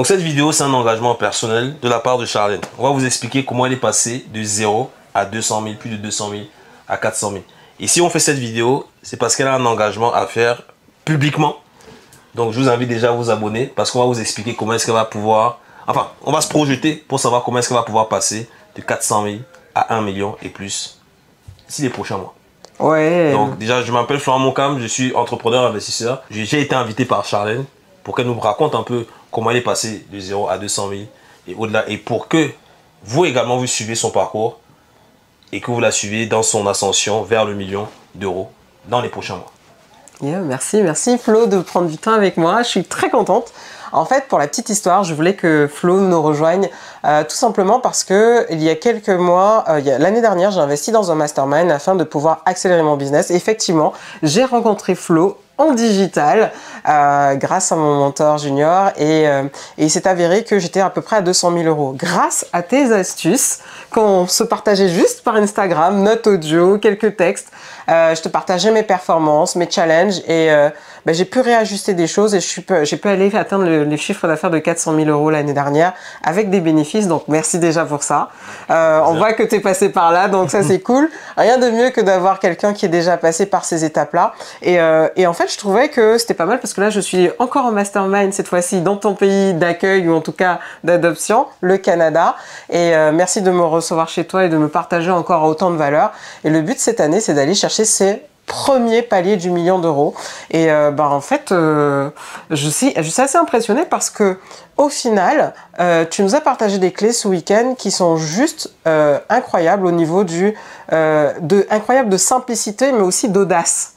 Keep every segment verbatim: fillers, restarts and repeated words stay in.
Donc cette vidéo, c'est un engagement personnel de la part de Charlène. On va vous expliquer comment elle est passée de zéro à deux cent mille, plus de deux cent mille, à quatre cent mille. Et si on fait cette vidéo, c'est parce qu'elle a un engagement à faire publiquement. Donc je vous invite déjà à vous abonner parce qu'on va vous expliquer comment est-ce qu'elle va pouvoir... Enfin, on va se projeter pour savoir comment est-ce qu'elle va pouvoir passer de quatre cent mille à un million et plus d'ici les prochains mois. Ouais. Donc déjà, je m'appelle Florent Moncam, je suis entrepreneur investisseur. J'ai été invité par Charlène pour qu'elle nous raconte un peu comment elle est passée de zéro à deux cent mille et au-delà. Et pour que vous également, vous suivez son parcours et que vous la suivez dans son ascension vers le million d'euros dans les prochains mois. Yeah, merci, merci Flo de prendre du temps avec moi. Je suis très contente. En fait, pour la petite histoire, je voulais que Flo nous rejoigne euh, tout simplement parce que il y a quelques mois, euh, l'année dernière, j'ai investi dans un mastermind afin de pouvoir accélérer mon business. Et effectivement, j'ai rencontré Flo en digital euh, grâce à mon mentor junior et, euh, et il s'est avéré que j'étais à peu près à deux cent mille euros grâce à tes astuces qu'on se partageait juste par Instagram, notes audio, quelques textes. Euh, je te partageais mes performances, mes challenges et euh, ben, j'ai pu réajuster des choses et j'ai pu aller atteindre le, les chiffres d'affaires de quatre cent mille euros l'année dernière avec des bénéfices. Donc merci déjà pour ça. Euh, on voit que tu es passé par là, donc ça c'est cool. Rien de mieux que d'avoir quelqu'un qui est déjà passé par ces étapes-là. Et, euh, et en fait, je trouvais que c'était pas mal parce que là, je suis encore en mastermind cette fois-ci dans ton pays d'accueil ou en tout cas d'adoption, le Canada. Et euh, merci de me recevoir chez toi et de me partager encore autant de valeur. Et le but cette année, c'est d'aller chercher ces premiers paliers du million d'euros. Et euh, bah, en fait, euh, je, suis, je suis assez impressionnée parce que au final, euh, tu nous as partagé des clés ce week-end qui sont juste euh, incroyables au niveau du euh, de incroyable de simplicité, mais aussi d'audace.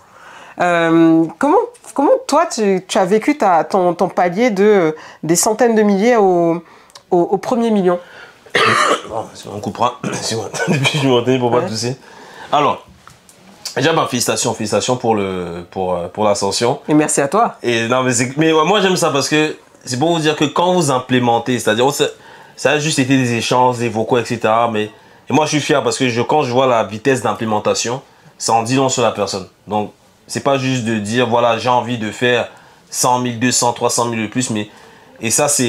Euh, comment, comment toi tu, tu as vécu ta, ton, ton palier de des centaines de milliers au, au, au premier million? Bon, on coupera. Depuis je m'entends pour pas ouais. tousser. Alors, déjà, bah, félicitations, félicitations pour le pour, pour l'ascension. Et merci à toi. Et non, mais, mais ouais, moi j'aime ça parce que c'est pour vous dire que quand vous implémentez, c'est-à-dire ça a juste été des échanges, des vocaux, et cetera. Mais et moi je suis fier parce que je, quand je vois la vitesse d'implémentation, ça en dit long sur la personne. Donc c'est pas juste de dire voilà j'ai envie de faire cent mille, deux cents, trois cent mille de plus, mais et ça c'est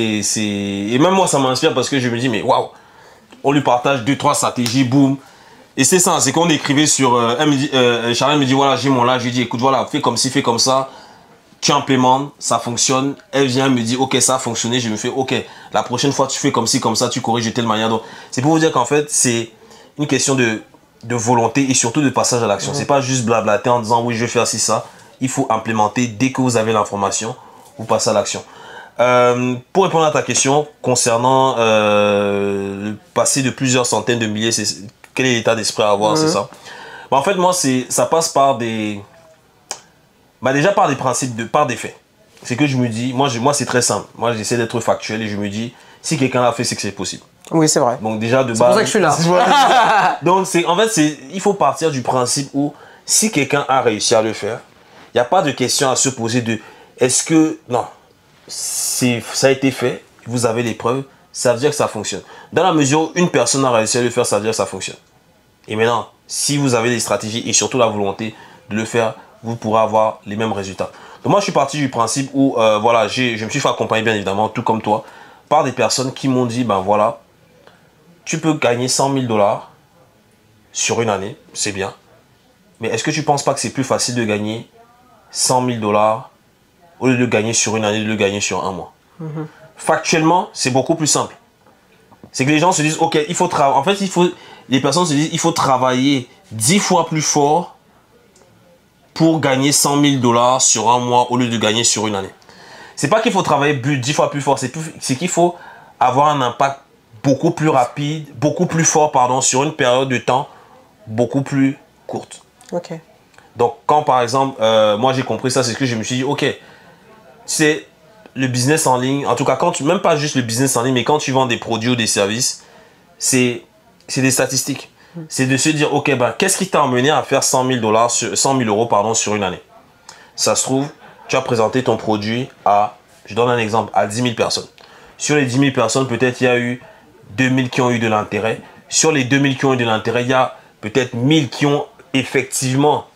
et même moi ça m'inspire parce que je me dis mais waouh, on lui partage deux trois stratégies, boum. Et c'est ça, c'est qu'on écrivait sur... Euh, elle me dit, euh, Charlène me dit, voilà, j'ai mon là, je lui dis, écoute, voilà, fais comme ci, fais comme ça, tu implémentes, ça fonctionne. Elle vient, me dit, ok, ça a fonctionné, je me fais, ok, la prochaine fois, tu fais comme ci, comme ça, tu corriges de telle manière. Donc, c'est pour vous dire qu'en fait, c'est une question de, de volonté et surtout de passage à l'action. Mmh. C'est pas juste blablater en disant, oui, je vais faire ci, ça. Il faut implémenter dès que vous avez l'information, vous passez à l'action. Euh, pour répondre à ta question concernant euh, le passé de plusieurs centaines de milliers, c'est... Quel est l'état d'esprit à avoir, mmh. c'est ça. Bah, en fait, moi, ça passe par des... Bah, déjà par des principes, de, par des faits. C'est que je me dis, moi, je, moi c'est très simple. Moi, j'essaie d'être factuel et je me dis, si quelqu'un l'a fait, c'est que c'est possible. Oui, c'est vrai. Donc déjà, de base... C'est pour ça que je suis là. Donc, en fait, il faut partir du principe où si quelqu'un a réussi à le faire, il n'y a pas de question à se poser de, est-ce que... Non, ça a été fait, vous avez les preuves, ça veut dire que ça fonctionne. Dans la mesure où une personne a réussi à le faire, ça veut dire que ça fonctionne. Et maintenant, si vous avez des stratégies et surtout la volonté de le faire, vous pourrez avoir les mêmes résultats. Donc moi, je suis parti du principe où, euh, voilà, je me suis fait accompagner, bien évidemment, tout comme toi, par des personnes qui m'ont dit, ben voilà, tu peux gagner cent mille dollars sur une année, c'est bien. Mais est-ce que tu ne penses pas que c'est plus facile de gagner cent mille dollars au lieu de gagner sur une année, de le gagner sur un mois? Mm-hmm. Factuellement, c'est beaucoup plus simple. C'est que les gens se disent, ok, il faut travailler. En fait, il faut, les personnes se disent, il faut travailler dix fois plus fort pour gagner cent mille dollars sur un mois au lieu de gagner sur une année. C'est pas qu'il faut travailler dix fois plus fort, c'est qu'il faut avoir un impact beaucoup plus rapide, beaucoup plus fort, pardon, sur une période de temps beaucoup plus courte. Ok. Donc, quand par exemple, euh, moi j'ai compris ça, c'est ce que je me suis dit, ok, c'est le business en ligne, en tout cas, quand tu, même pas juste le business en ligne, mais quand tu vends des produits ou des services, c'est des statistiques. Mm. C'est de se dire, ok, ben, qu'est-ce qui t'a amené à faire cent mille dollars, cent mille euros pardon, sur une année? Ça se trouve, tu as présenté ton produit à, je donne un exemple, à dix mille personnes. Sur les dix mille personnes, peut-être il y a eu deux mille qui ont eu de l'intérêt. Sur les deux mille qui ont eu de l'intérêt, il y a peut-être mille qui ont effectivement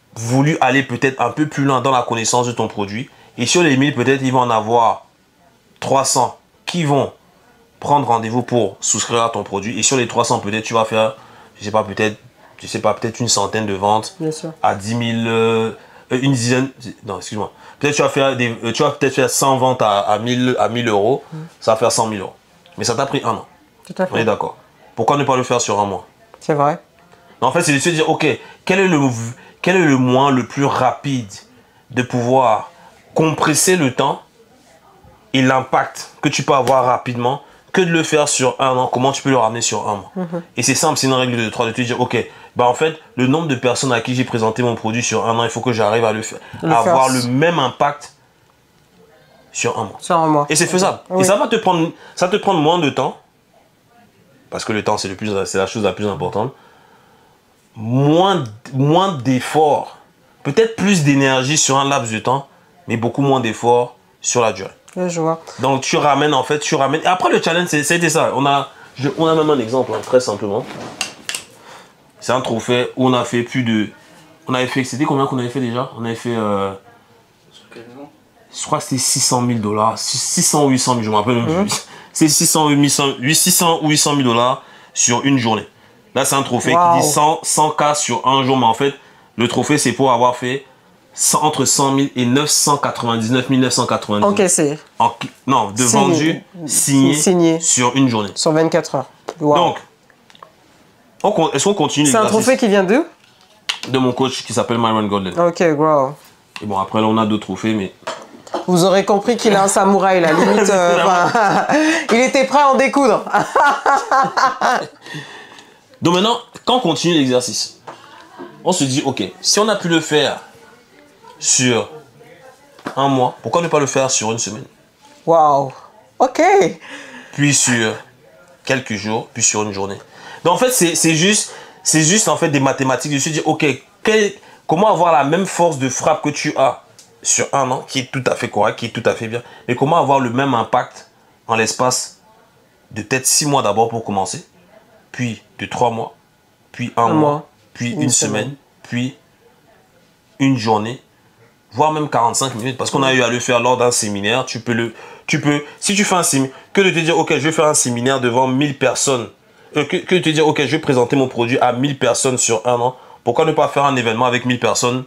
voulu aller peut-être un peu plus loin dans la connaissance de ton produit. Et sur les mille, peut-être, il va en avoir trois cents qui vont prendre rendez-vous pour souscrire à ton produit. Et sur les trois cents, peut-être tu vas faire, je sais pas, peut-être, je sais pas, peut-être une centaine de ventes. Bien sûr. À dix mille, euh, une dizaine, non, excuse-moi. Peut-être tu vas faire des, tu vas peut-être faire cent ventes à, à mille, à mille euros. Mm. Ça va faire cent mille euros. Mais ça t'a pris un an. Tout à fait. On est d'accord. Pourquoi ne pas le faire sur un mois? C'est vrai. En fait, c'est de se dire, ok, quel est le, quel est le moyen le plus rapide de pouvoir compresser le temps et l'impact que tu peux avoir rapidement que de le faire sur un an. Comment tu peux le ramener sur un mois? Mm-hmm. Et c'est simple, c'est une règle de trois, de te dire, ok, bah en fait, le nombre de personnes à qui j'ai présenté mon produit sur un an, il faut que j'arrive à le faire, le à avoir le même impact sur un mois. Sur un mois. Et c'est faisable. Oui. Et ça va te prendre, ça te prendre moins de temps, parce que le temps, c'est le plus, c'est la chose la plus importante. Moins, moins d'efforts, peut-être plus d'énergie sur un laps de temps, mais beaucoup moins d'efforts sur la durée. Oui, je vois. Donc tu ramènes en fait, tu ramènes. Et après le challenge, c'était ça. On a, je, on a même un exemple, hein, très simplement. C'est un trophée où on a fait plus de. On avait fait. C'était combien qu'on avait fait déjà? On avait fait. Euh, je crois que c'était six cent mille dollars. six cents ou huit cent mille, je me rappelle même plus. Mmh. C'est six cents ou huit cents mille dollars sur une journée. Là, c'est un trophée wow. qui dit cent, cent K sur un jour. Mais en fait, le trophée, c'est pour avoir fait cent, entre cent mille et neuf cent quatre-vingt-dix-neuf mille neuf cent quatre-vingt-dix. Encaissé. En, non, de signé. vendu, signé, signé sur une journée. Sur vingt-quatre heures. Wow. Donc, est-ce qu'on continue? C'est un trophée qui vient d'où? De mon coach qui s'appelle Myron Golden. Ok, wow. Et bon, après là, on a d'autres trophées, mais... Vous aurez compris qu'il a un samouraï, là, limite. Euh, il était prêt à en découdre. Donc maintenant, quand on continue l'exercice, on se dit, ok, si on a pu le faire sur un mois, pourquoi ne pas le faire sur une semaine? Waouh. Ok. Puis sur quelques jours, puis sur une journée. Donc en fait, c'est juste, c'est juste en fait des mathématiques. Je me suis dit, ok, quel, comment avoir la même force de frappe que tu as sur un an, qui est tout à fait correct, qui est tout à fait bien, mais comment avoir le même impact en l'espace de peut-être six mois d'abord pour commencer, puis de trois mois, puis un, un mois, mois, puis une, une semaine, semaine, puis une journée, voire même quarante-cinq minutes, parce qu'on a eu à le faire lors d'un séminaire. Tu peux le, tu peux, si tu fais un séminaire, que de te dire, ok, je vais faire un séminaire devant mille personnes, euh, que, que de te dire, ok, je vais présenter mon produit à mille personnes sur un an, pourquoi ne pas faire un événement avec mille personnes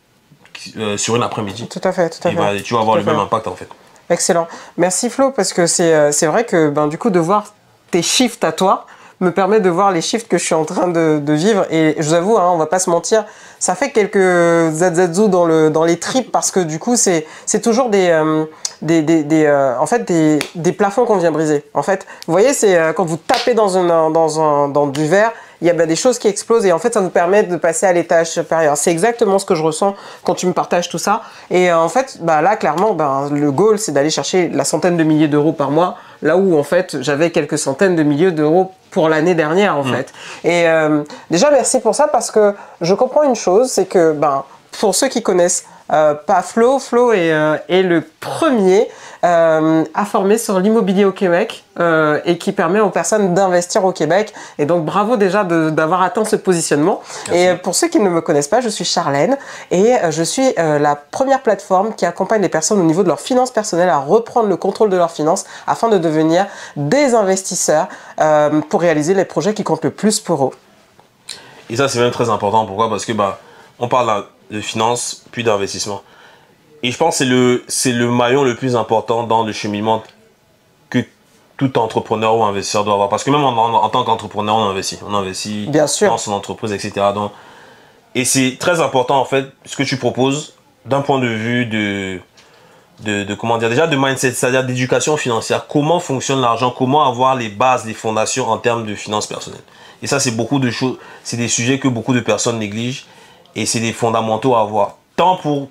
euh, sur une après-midi? Tout à fait, tout à et fait. Bah, tu vas avoir le fait. même impact en fait. Excellent. Merci Flo, parce que c'est c'est vrai que ben, du coup, de voir tes shifts à toi me permet de voir les shifts que je suis en train de, de vivre. Et je vous avoue, hein, on va pas se mentir, ça fait quelques zazazou dans, le, dans les tripes, parce que du coup, c'est toujours des, euh, des, des, des, euh, en fait, des, des plafonds qu'on vient briser. En fait, vous voyez, c'est euh, quand vous tapez dans, une, dans, un, dans du verre, il y a ben, des choses qui explosent et en fait, ça nous permet de passer à l'étage supérieur. C'est exactement ce que je ressens quand tu me partages tout ça. Et euh, en fait, bah, là, clairement, ben, le goal, c'est d'aller chercher la centaine de milliers d'euros par mois, là où, en fait, j'avais quelques centaines de milliers d'euros pour l'année dernière, en mmh. fait. Et euh, déjà, merci pour ça, parce que je comprends une chose, c'est que, ben, pour ceux qui connaissent euh, pas Flo, Flo est, euh, est le premier euh, à former sur l'immobilier au Québec euh, et qui permet aux personnes d'investir au Québec. Et donc, bravo déjà d'avoir atteint ce positionnement. Merci. Et pour ceux qui ne me connaissent pas, je suis Charlène et je suis euh, la première plateforme qui accompagne les personnes au niveau de leurs finances personnelles à reprendre le contrôle de leurs finances afin de devenir des investisseurs euh, pour réaliser les projets qui comptent le plus pour eux. Et ça, c'est même très important. Pourquoi? Parce que bah, on parle de finances, puis d'investissement. Et je pense que c'est le, c'est le maillon le plus important dans le cheminement que tout entrepreneur ou investisseur doit avoir. Parce que même en, en, en tant qu'entrepreneur, on investit. On investit Bien sûr. dans son entreprise, et cetera. Donc, et c'est très important, en fait, ce que tu proposes d'un point de vue de, de, de, comment dire, déjà de mindset, c'est-à-dire d'éducation financière. Comment fonctionne l'argent? Comment avoir les bases, les fondations en termes de finances personnelles? Et ça, c'est beaucoup de choses, c'est des sujets que beaucoup de personnes négligent. Et c'est des fondamentaux à avoir, tant pour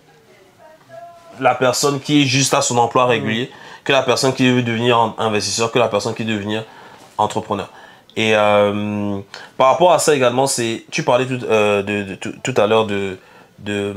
la personne qui est juste à son emploi régulier, mmh. que la personne qui veut devenir investisseur, que la personne qui veut devenir entrepreneur. Et euh, par rapport à ça également, c'est, tu parlais tout, euh, de, de, de, tout à l'heure de, de,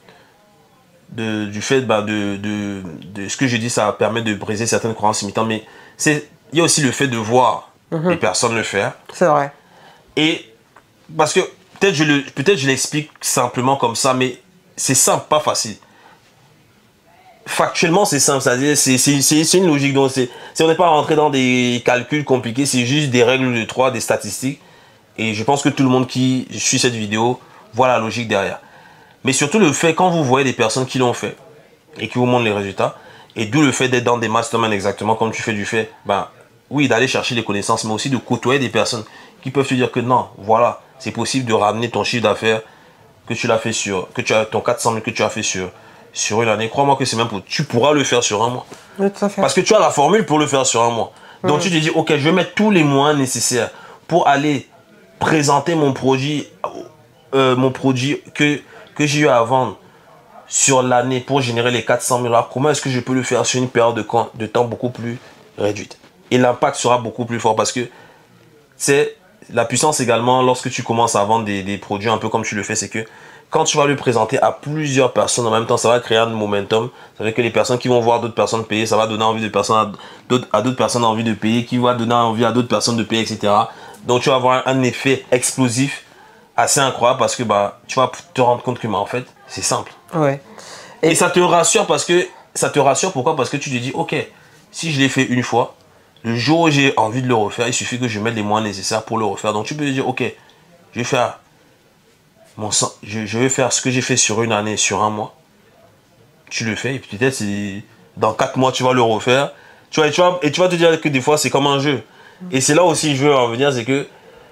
de, du fait bah, de, de, de ce que j'ai dit, ça permet de briser certaines croyances limitantes, mais il y a aussi le fait de voir mmh. les personnes le faire. C'est vrai. Et parce que peut-être je le, peut-être je l'explique simplement comme ça, mais c'est simple, pas facile. factuellement, c'est simple. C'est-à-dire, c'est une logique. Donc, si on n'est pas rentré dans des calculs compliqués, c'est juste des règles de trois, des statistiques. Et je pense que tout le monde qui suit cette vidéo voit la logique derrière. Mais surtout le fait, quand vous voyez des personnes qui l'ont fait et qui vous montrent les résultats, et d'où le fait d'être dans des masterminds exactement comme tu fais du fait, ben oui, d'aller chercher des connaissances, mais aussi de côtoyer des personnes qui peuvent te dire que non, voilà, c'est possible de ramener ton chiffre d'affaires que tu l'as fait sur, que tu as ton quatre cent mille que tu as fait sur, sur une année. Crois-moi que c'est même pour, tu pourras le faire sur un mois. Oui, tout à fait. Parce que tu as la formule pour le faire sur un mois. Donc mmh. tu te dis, ok, je vais mettre tous les moyens nécessaires pour aller présenter mon produit, euh, mon produit que, que j'ai eu à vendre sur l'année pour générer les quatre cent mille dollars. Comment est-ce que je peux le faire sur une période de, de temps beaucoup plus réduite? Et l'impact sera beaucoup plus fort parce que c'est la puissance également lorsque tu commences à vendre des, des produits un peu comme tu le fais, c'est que quand tu vas le présenter à plusieurs personnes en même temps, ça va créer un momentum. Ça veut dire que les personnes qui vont voir d'autres personnes payer, ça va donner envie de personnes à d'autres personnes envie de payer, qui va donner envie à d'autres personnes de payer, et cetera. Donc tu vas avoir un effet explosif assez incroyable parce que bah, tu vas te rendre compte que bah, en fait, c'est simple. Ouais. Et, Et ça te rassure parce que ça te rassure pourquoi? Parce que tu te dis, ok, si je l'ai fait une fois, le jour où j'ai envie de le refaire, il suffit que je mette les moyens nécessaires pour le refaire. Donc tu peux te dire, ok, je vais faire mon sang, je, je vais faire ce que j'ai fait sur une année, sur un mois. Tu le fais et puis peut-être dans quatre mois tu vas le refaire. Tu vois, et, tu vas, et tu vas te dire que des fois c'est comme un jeu. Et c'est là aussi je veux en venir, c'est que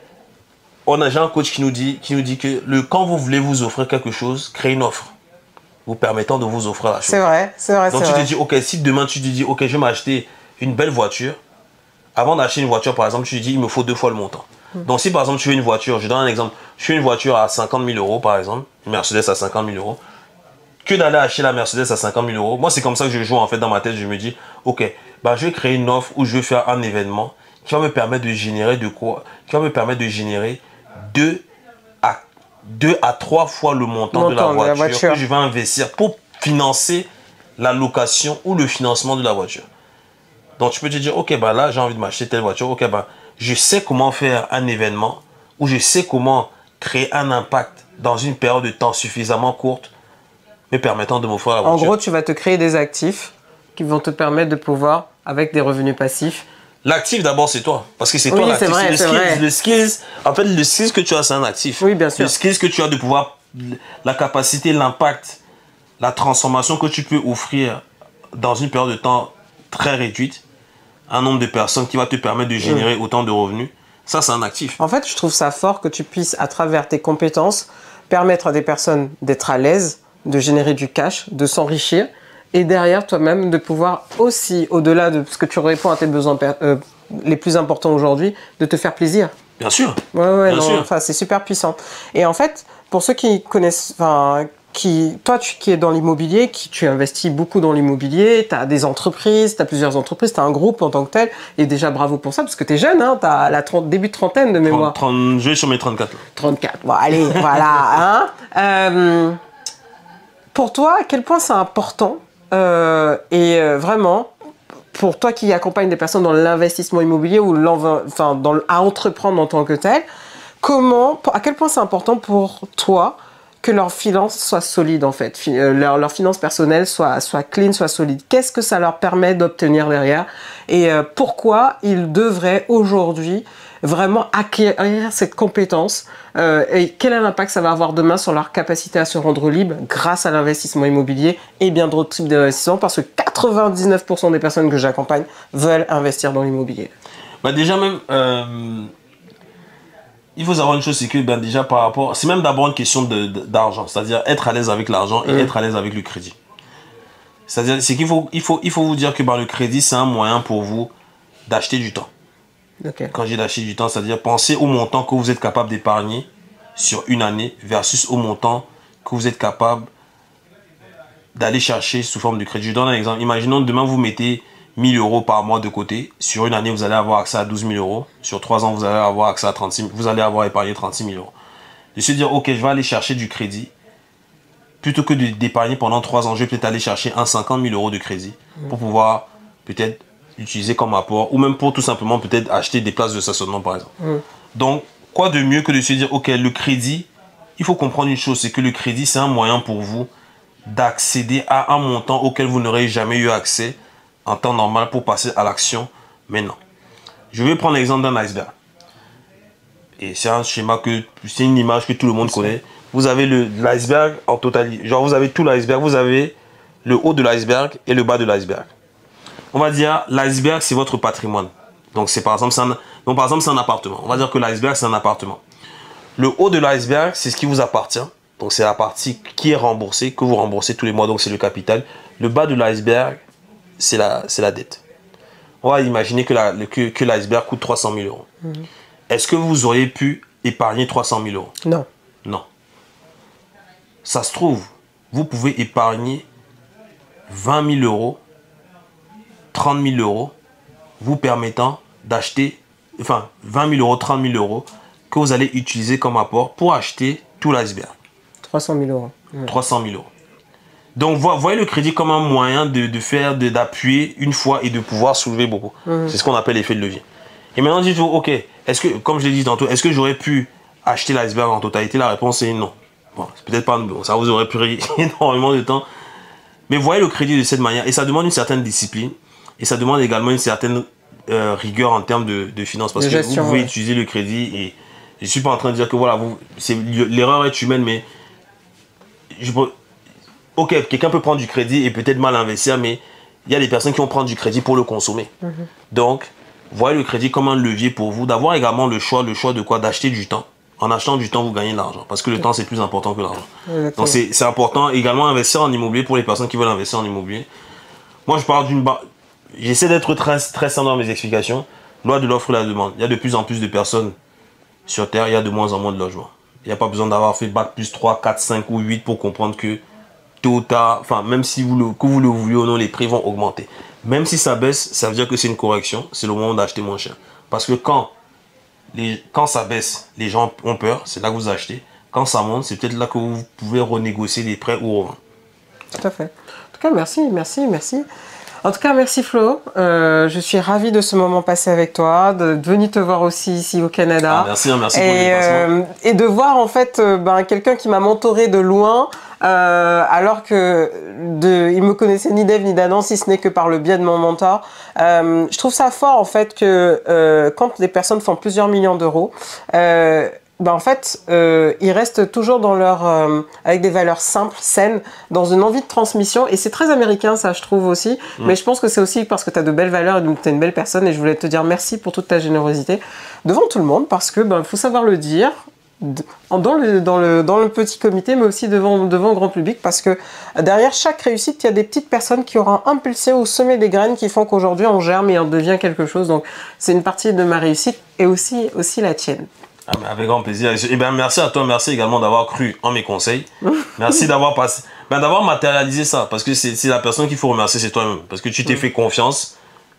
on a déjà un coach qui nous dit, qui nous dit que le, quand vous voulez vous offrir quelque chose, créez une offre vous permettant de vous offrir la chose. C'est vrai, c'est vrai. Donc tu vrai. te dis, ok, si demain tu te dis, ok, je vais m'acheter une belle voiture. Avant d'acheter une voiture, par exemple, tu te dis, il me faut deux fois le montant. Mmh. Donc si par exemple tu veux une voiture, je donne un exemple, je fais une voiture à cinquante mille euros par exemple, une Mercedes à cinquante mille euros, que d'aller acheter la Mercedes à cinquante mille euros, moi c'est comme ça que je joue en fait dans ma tête, je me dis, ok, bah, je vais créer une offre où je vais faire un événement qui va me permettre de générer de quoi, qui va me permettre de générer deux à, deux à trois fois le montant, montant de, la voiture, de la voiture que je vais investir pour financer la location ou le financement de la voiture. Donc tu peux te dire, ok, bah là j'ai envie de m'acheter telle voiture, ok, bah je sais comment faire un événement ou je sais comment créer un impact dans une période de temps suffisamment courte me permettant de m'offrir la voiture. En gros, tu vas te créer des actifs qui vont te permettre de pouvoir, avec des revenus passifs. L'actif d'abord c'est toi, parce que c'est oui, toi l'actif. C'est le, skills, le skills, en fait le skills que tu as c'est un actif. Oui, bien sûr. Le skills que tu as de pouvoir, la capacité, l'impact, la transformation que tu peux offrir dans une période de temps très réduite, un nombre de personnes qui va te permettre de générer mmh. autant de revenus, ça c'est un actif. En fait, je trouve ça fort que tu puisses, à travers tes compétences, permettre à des personnes d'être à l'aise, de générer du cash, de s'enrichir, et derrière toi-même de pouvoir aussi, au-delà de ce que tu réponds à tes besoins euh, les plus importants aujourd'hui, de te faire plaisir. Bien sûr. Ouais, ouais, Bien non, sûr. Enfin, c'est super puissant. Et en fait, pour ceux qui connaissent, enfin, qui, toi tu, qui es dans l'immobilier, qui tu investis beaucoup dans l'immobilier, tu as des entreprises, tu as plusieurs entreprises, tu as un groupe en tant que tel, et déjà bravo pour ça, parce que tu es jeune, hein, tu as la trente, début de trentaine de mémoire. trente, trente, je vais sur mes trente-quatre. trente-quatre, bon allez, voilà. Hein. Euh, pour toi, à quel point c'est important, euh, et euh, vraiment, pour toi qui accompagne des personnes dans l'investissement immobilier ou enfin, dans le, à entreprendre en tant que tel, comment, à quel point c'est important pour toi que leurs finances soient solides en fait, leurs leur finances personnelles soient, soient clean, soient solides. Qu'est-ce que ça leur permet d'obtenir derrière et euh, pourquoi ils devraient aujourd'hui vraiment acquérir cette compétence euh, et quel est l'impact ça va avoir demain sur leur capacité à se rendre libre grâce à l'investissement immobilier et bien d'autres types d'investissements parce que quatre-vingt-dix-neuf pour cent des personnes que j'accompagne veulent investir dans l'immobilier. Bah déjà même... Euh... Il faut savoir une chose, c'est que ben déjà par rapport... C'est même d'abord une question d'argent, c'est-à-dire être à l'aise avec l'argent et mmh. être à l'aise avec le crédit. C'est-à-dire c'est qu'il faut, il faut, il faut vous dire que ben, le crédit, c'est un moyen pour vous d'acheter du temps. Okay. Quand j'ai d'acheter du temps, c'est-à-dire pensez au montant que vous êtes capable d'épargner sur une année versus au montant que vous êtes capable d'aller chercher sous forme de crédit. Je donne un exemple. Imaginons demain vous mettez mille euros par mois de côté. Sur une année, vous allez avoir accès à douze mille euros. Sur trois ans, vous allez avoir accès à trente-six mille. Vous allez avoir épargné trente-six mille euros. De se dire, ok, je vais aller chercher du crédit. Plutôt que d'épargner pendant trois ans, je vais peut-être aller chercher un cinquante mille euros de crédit pour pouvoir peut-être l'utiliser comme apport ou même pour tout simplement peut-être acheter des places de stationnement par exemple. Mm. Donc, quoi de mieux que de se dire, ok, le crédit, il faut comprendre une chose, c'est que le crédit, c'est un moyen pour vous d'accéder à un montant auquel vous n'aurez jamais eu accès en temps normal pour passer à l'action maintenant. Je vais prendre l'exemple d'un iceberg. Et c'est un schéma que, c'est une image que tout le monde connaît. Vous avez l'iceberg en totalité. Genre, vous avez tout l'iceberg. Vous avez le haut de l'iceberg et le bas de l'iceberg. On va dire, l'iceberg, c'est votre patrimoine. Donc, c'est par exemple, c'est un, donc, par exemple, c'est un appartement. On va dire que l'iceberg, c'est un appartement. Le haut de l'iceberg, c'est ce qui vous appartient. Donc, c'est la partie qui est remboursée, que vous remboursez tous les mois. Donc, c'est le capital. Le bas de l'iceberg, c'est la, c'est la dette. On va imaginer que l'iceberg que, que l'iceberg coûte trois cent mille euros. Mmh. Est-ce que vous auriez pu épargner trois cent mille euros? Non. Non. Ça se trouve, vous pouvez épargner vingt mille euros, trente mille euros, vous permettant d'acheter, enfin, vingt mille euros, trente mille euros, que vous allez utiliser comme apport pour acheter tout l'iceberg. trois cent mille euros. Mmh. trois cent mille euros. Donc, voyez le crédit comme un moyen de, de faire, d'appuyer une fois et de pouvoir soulever beaucoup. Mmh. C'est ce qu'on appelle l'effet de levier. Et maintenant, dites-vous, ok, est-ce que, comme je l'ai dit tantôt, est-ce que j'aurais pu acheter l'iceberg en totalité? La réponse est non. Bon, c'est peut-être pas, ça vous aurait pris énormément de temps. Mais voyez le crédit de cette manière. Et ça demande une certaine discipline. Et ça demande également une certaine euh, rigueur en termes de, de finances. Parce de que gestion, vous pouvez ouais. utiliser le crédit. Et je ne suis pas en train de dire que voilà, l'erreur est humaine, mais je, ok, quelqu'un peut prendre du crédit et peut-être mal investir, mais il y a des personnes qui vont prendre du crédit pour le consommer. Mm-hmm. Donc, voyez le crédit comme un levier pour vous, d'avoir également le choix, le choix de quoi? D'acheter du temps. En achetant du temps, vous gagnez de l'argent. Parce que le temps, c'est plus important que l'argent. Donc, c'est important. Également, investir en immobilier pour les personnes qui veulent investir en immobilier. Moi, je parle d'une... Ba... J'essaie d'être très, très simple dans mes explications. Loi de l'offre et la demande. Il y a de plus en plus de personnes sur Terre. Il y a de moins en moins de logements. Il n'y a pas besoin d'avoir fait bac plus trois, quatre, cinq ou huit pour comprendre que tôt ou tard, enfin, même si vous le, que vous le vouliez ou non, les prix vont augmenter. Même si ça baisse, ça veut dire que c'est une correction. C'est le moment d'acheter moins cher. Parce que quand... Les, quand ça baisse, les gens ont peur, c'est là que vous achetez. Quand ça monte, c'est peut-être là que vous pouvez renégocier les prêts ou revendre. Tout à fait. En tout cas, merci, merci, merci. En tout cas, merci Flo. Euh, je suis ravie de ce moment passé avec toi, de, de venir te voir aussi ici au Canada. Ah, merci, merci et, pour le déplacement. Euh, et de voir en fait euh, ben, quelqu'un qui m'a mentoré de loin, euh, alors que de, il me connaissait ni d'Ève ni d'Adam, si ce n'est que par le biais de mon mentor. Euh, je trouve ça fort en fait que euh, quand des personnes font plusieurs millions d'euros, euh, ben en fait, euh, ils restent toujours dans leur, euh, avec des valeurs simples, saines, dans une envie de transmission. Et c'est très américain, ça, je trouve aussi. Mmh. Mais je pense que c'est aussi parce que tu as de belles valeurs et que tu es une belle personne. Et je voulais te dire merci pour toute ta générosité devant tout le monde, parce que ben, faut savoir le dire dans le, dans, le, dans le petit comité, mais aussi devant, devant le grand public, parce que derrière chaque réussite, il y a des petites personnes qui auront impulsé ou semé des graines qui font qu'aujourd'hui, on germe et on devient quelque chose. Donc, c'est une partie de ma réussite et aussi, aussi la tienne. Ah, avec grand plaisir. Et ben, merci à toi, merci également d'avoir cru en mes conseils. Merci d'avoir passé, ben, d'avoir matérialisé ça, parce que c'est la personne qu'il faut remercier, c'est toi-même, parce que tu t'es mmh. fait confiance.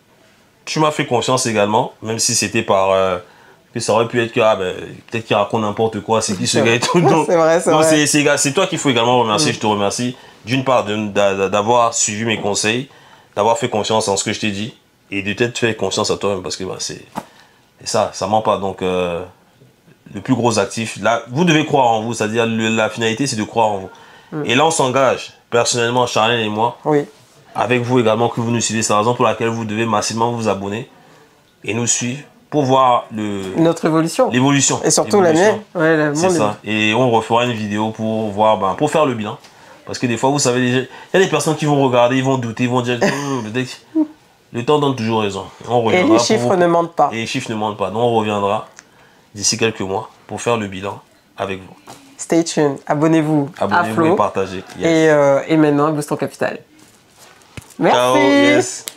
Tu m'as fait confiance également, même si c'était par... Euh, que ça aurait pu être que, ah, ben, peut-être qu'il raconte n'importe quoi, c'est qui ce gars et tout. C'est vrai, c'est vrai. C'est toi qu'il faut également remercier, mmh. je te remercie. D'une part, d'avoir suivi mes conseils, d'avoir fait confiance en ce que je t'ai dit, et de peut-être faire confiance à toi-même, parce que ben, c'est ça, ça ment pas. Donc, euh, le plus gros actif, là, vous devez croire en vous, c'est-à-dire la finalité, c'est de croire en vous. Mmh. Et là, on s'engage, personnellement, Charlène et moi, oui. avec vous également, que vous nous suivez. C'est la raison pour laquelle vous devez massivement vous abonner et nous suivre pour voir le notre évolution. L'évolution. Et surtout la mienne. Ouais, c'est ça. Et on refera une vidéo pour voir, ben, pour faire le bilan. Parce que des fois, vous savez, il y a des personnes qui vont regarder, ils vont douter, ils vont dire hm, le temps donne toujours raison. On et les chiffres vous... ne mentent pas. Et les chiffres ne mentent pas. Donc on reviendra d'ici quelques mois pour faire le bilan avec vous. Stay tuned. Abonnez-vous Abonnez à Flo. Et partagez. Yes. Et, euh, et maintenant, Boost ton capital. Merci. Ciao. Yes.